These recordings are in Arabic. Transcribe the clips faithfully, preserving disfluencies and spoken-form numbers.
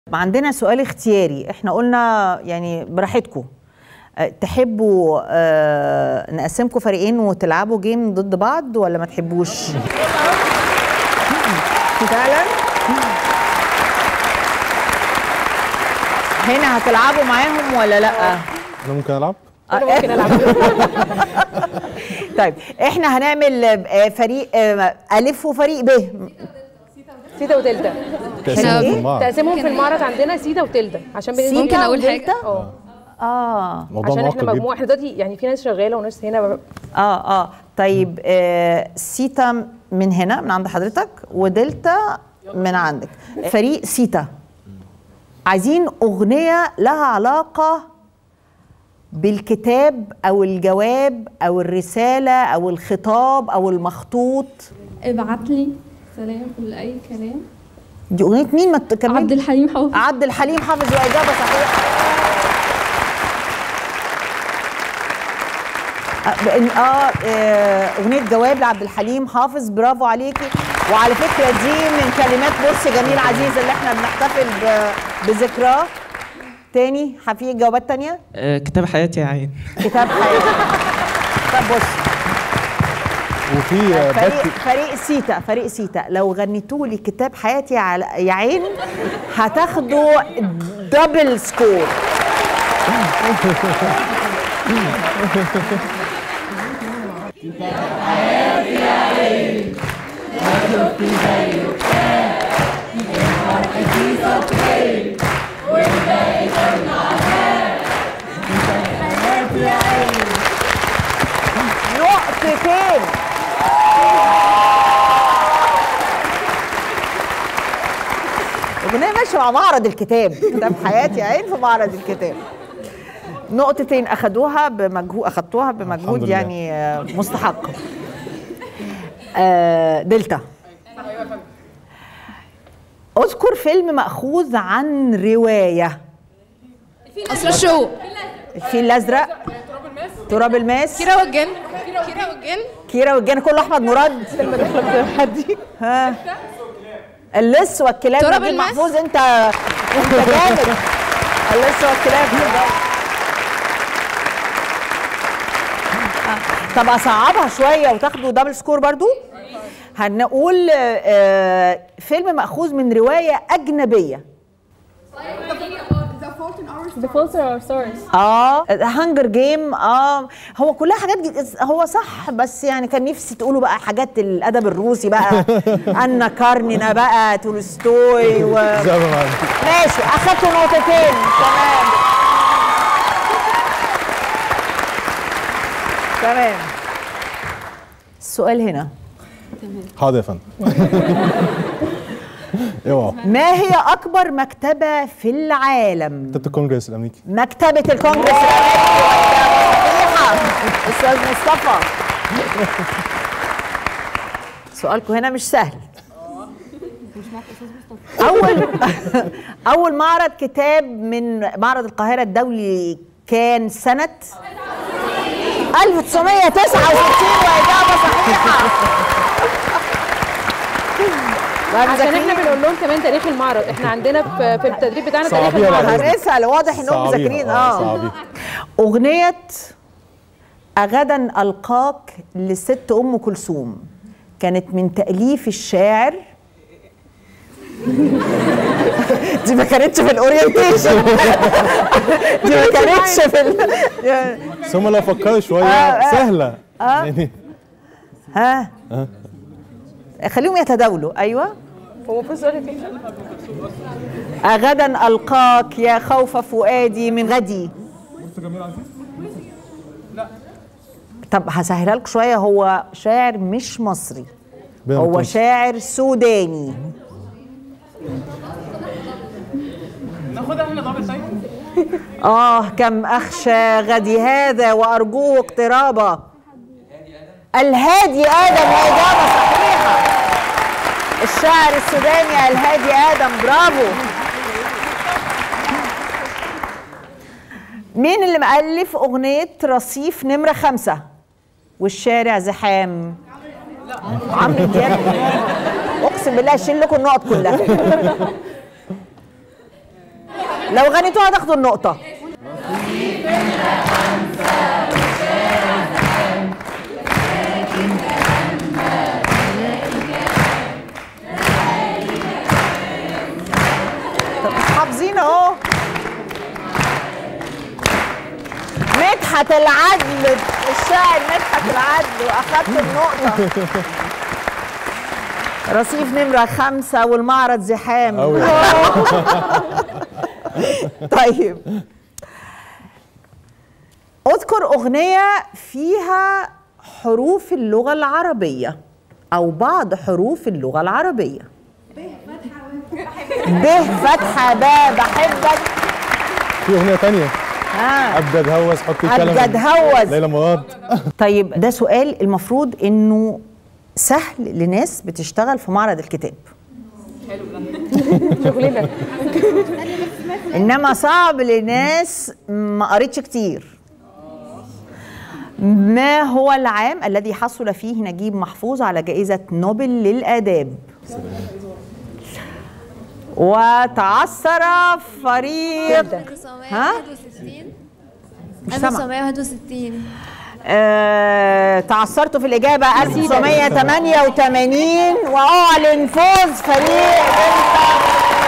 عندنا سؤال اختياري، احنا قلنا يعني براحتكم. تحبوا آه نقسمكم فريقين وتلعبوا جيم ضد بعض ولا ما تحبوش؟ فعلا؟ هنا هتلعبوا معاهم ولا لا؟ انا ممكن العب؟ انا ممكن العب. طيب احنا هنعمل فريق الف وفريق ب. سيتا وتلتا. تقسيمهم تقسيمهم في المعرض عندنا سيتا وتلتا عشان بننزل. ممكن اقول حاجه؟ اه اه عشان احنا مجموعه، احنا دلوقتي يعني في ناس شغاله وناس هنا. اه اه طيب آه سيتا من هنا من عند حضرتك ودلتا من عندك. فريق سيتا عايزين اغنيه لها علاقه بالكتاب او الجواب او الرساله او الخطاب او المخطوط. ابعت لي سلام كل اي كلام. دي اغنيه مين؟ ما تكمل. عبد الحليم حافظ. عبد الحليم حافظ، واجابه صحيحه. اه اغنيه جواب لعبد الحليم حافظ، برافو عليكي. وعلى فكره دي من كلمات بورس جميل عزيز اللي احنا بنحتفل بذكراه. تاني في جوابات تانية؟ آه كتاب حياتي يا عين. كتاب حياتي. طب بص، وفي فريق فريق سيتا فريق سيتا لو غنيتوا لي كتاب حياتي يا عين هتاخدوا دبل سكور. كتاب حياتي يا عين ما شفت زيه كتاب الفرق فيه سطرين والباقي كان عذاب. كتاب حياتي يا عين نقطتين. اغنيه ماشيه مع معرض الكتاب، كتاب حياتي يا عين في معرض الكتاب. نقطتين اخدوها بمجهود، اخدتوها بمجهود يعني مستحق. آه دلتا، اذكر فيلم مأخوذ عن روايه. أسرى الشو. الفيل الازرق. تراب الماس. كيرة والجن. كيرة والجن. كيرة والجن كله احمد مراد. حدي. ها اللص والكلاب. تراب الماس. محفوظ انت انت جامد. اللص والكلاب. طب اصعبها شويه وتاخدوا دبل سكور برضو. هنقول آه فيلم مأخوذ من روايه اجنبيه. The Fault in Our Stars. اه هانجر جيم. اه هو كلها حاجات جد... هو صح، بس يعني كان نفسي تقولوا بقى حاجات الادب الروسي بقى. أنا كارنينا بقى تولستوي و... ماشي اخدتوا نقطتين. تمام تمام. السؤال هنا. حاضر يا فندم. اوعى. ما هي اكبر مكتبه في العالم؟ مكتبه الكونجرس الامريكي. مكتبه الكونجرس الامريكي. استاذ مصطفى، سؤالكم هنا مش سهل. اول اول معرض كتاب من معرض القاهره الدولي كان سنه ألف وتسعمية وتسعة وستين، واجابه صحيحه. عشان احنا بنقول لهم كمان تاريخ المعرض، احنا عندنا في, في التدريب بتاعنا تاريخ المعرض. هنسال، واضح انهم مذاكرين. اه اغنيه أغدا ألقاك للست أم كلثوم كانت من تأليف الشاعر. دي ما كانتش في الاورينتيشن. دي ما كانتش في ال... ثم لو فكروا شويه آه سهله. آه يعني ها آه. خليهم يتداولوا. ايوه هو في اورينتيشن. أغدا ألقاك يا خوف فؤادي من غدي. لا طب هسهلها لكم شويه، هو شاعر مش مصري، هو شاعر سوداني. ناخدها هنا ضابط. طيب اه كم اخشى غدي هذا وارجوه اقترابا. الهادي ادم، واجابه صحيحه. الشاعر السوداني الهادي ادم، برافو. مين اللي مؤلف اغنيه رصيف نمره خمسة والشارع زحام؟ عمرو دياب. اقسم بالله اشيل لكم النقط كلها. لو غنيتوها هتاخدوا النقطة. طب مش حافظين اهو. مدحت العدل، الشاعر مدحت العدل، واخدت النقطة. رصيف نمرة خمسة والمعرض زحام. طيب اذكر أغنية فيها حروف اللغة العربية أو بعض حروف اللغة العربية. ب فتحة با بحبك. في اغنيه ثانيه ها ابجد هوس حطي كلمه أبجد هوس ليلى مراد. طيب ده سؤال المفروض إنه سهل لناس بتشتغل في معرض الكتاب. حلو ده شغلنا. انما صعب لناس ما قريتش كتير. ما هو العام الذي حصل فيه نجيب محفوظ على جائزة نوبل للآداب؟ وتعثر فريق ها؟ مش ألف وتسعمية واحد وستين. آه، تعثرت في الإجابة ألف وتسعمية تمانية وتمانين وأعلن فوز فريق انتر.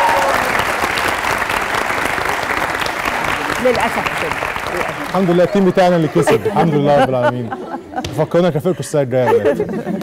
للأسف كده. الحمد لله التيم بتاعنا اللي كسب. الحمد لله رب العالمين. فكرنا كفركم السنه الجايه.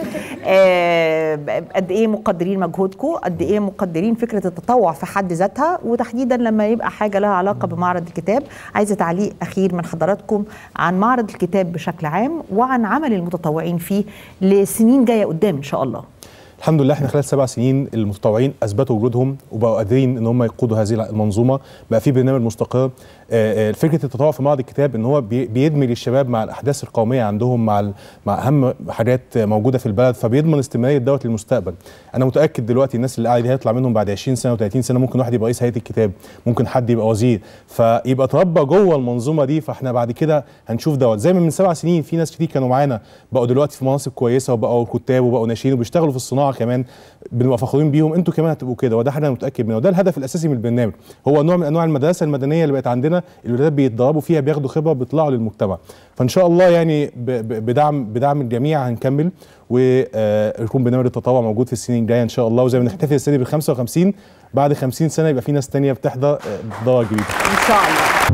آه، قد ايه مقدرين مجهودكم، قد ايه مقدرين فكره التطوع في حد ذاتها، وتحديدا لما يبقى حاجه لها علاقه بمعرض الكتاب. عايزه تعليق اخير من حضراتكم عن معرض الكتاب بشكل عام وعن عمل المتطوعين فيه لسنين جايه قدام ان شاء الله. الحمد لله احنا خلال سبع سنين المتطوعين اثبتوا وجودهم وبقوا قادرين ان هم يقودوا هذه المنظومه. بقى في برنامج مستقر. فكره التطوع في معرض الكتاب ان هو بيدمج الشباب مع الاحداث القوميه عندهم، مع مع اهم حاجات موجوده في البلد، فبيضمن استمراريه دوت للمستقبل. انا متاكد دلوقتي الناس اللي قاعده دي هيطلع منهم بعد عشرين سنه وثلاثين سنه، ممكن واحد يبقى رئيس هيئه الكتاب، ممكن حد يبقى وزير، فيبقى اتربى جوه المنظومه دي. فاحنا بعد كده هنشوف دوت زي ما من سبع سنين في ناس كتير كانوا معانا بقوا دلوقتي في مناصب كويسه وبقوا كتاب وبقوا ناشئين وبيشتغلوا في الصناعه كمان، بنبقى فخورين بيهم. انتوا كمان هتبقوا كده، وده حاجه انا متاكد منها، وده الهدف الاساسي من البرنامج. هو نوع من انواع المدرسه المدنيه اللي بقت عندنا، الولاد بيتدربوا فيها، بياخدوا خبره، بيطلعوا للمجتمع. فان شاء الله يعني بدعم بدعم الجميع هنكمل ويكون برنامج التطوع موجود في السنين الجايه ان شاء الله. وزي ما بنحتفل السنه بال خمسة وخمسين، بعد خمسين سنه يبقى في ناس ثانيه بتحضر دورة جديده ان شاء الله.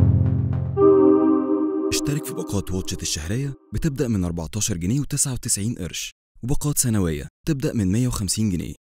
اشترك في باقات واتشت الشهريه بتبدا من أربعتاشر جنيه وتسعة وتسعين قرش، وباقات سنويه تبدا من مية وخمسين جنيه.